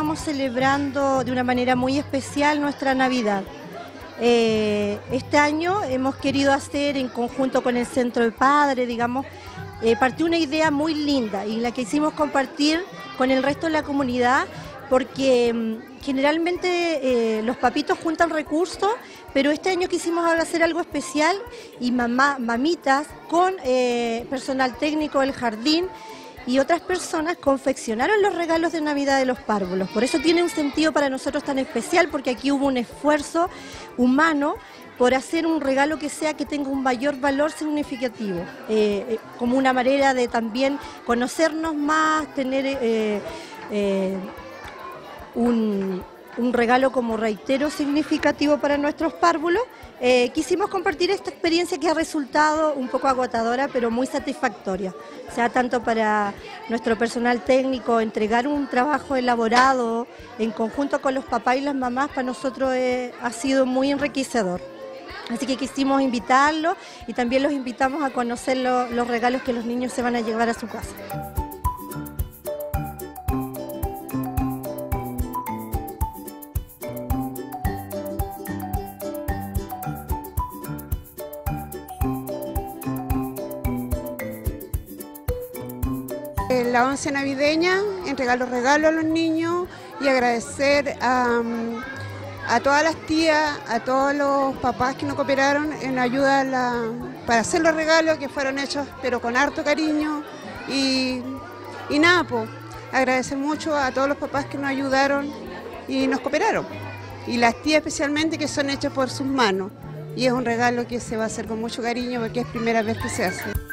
estamos celebrando de una manera muy especial nuestra Navidad. Este año hemos querido hacer en conjunto con el Centro de Padres, digamos, partió una idea muy linda y la que hicimos compartir con el resto de la comunidad, porque generalmente los papitos juntan recursos, pero este año quisimos hacer algo especial y mamitas con personal técnico del jardín y otras personas confeccionaron los regalos de Navidad de los párvulos. Por eso tiene un sentido para nosotros tan especial, porque aquí hubo un esfuerzo humano por hacer un regalo que tenga un mayor valor significativo, como una manera de también conocernos más, tener un regalo, como reitero, significativo para nuestros párvulos. Quisimos compartir esta experiencia que ha resultado un poco agotadora, pero muy satisfactoria. O sea, tanto para nuestro personal técnico, entregar un trabajo elaborado en conjunto con los papás y las mamás, para nosotros ha sido muy enriquecedor. Así que quisimos invitarlos y también los invitamos a conocer los regalos que los niños se van a llevar a su casa. En la once navideña, entregar los regalos a los niños y agradecer a todas las tías, a todos los papás que nos cooperaron en ayuda para hacer los regalos que fueron hechos pero con harto cariño y nada, pues agradecer mucho a todos los papás que nos ayudaron y nos cooperaron, y las tías especialmente, que son hechas por sus manos, y es un regalo que se va a hacer con mucho cariño porque es primera vez que se hace.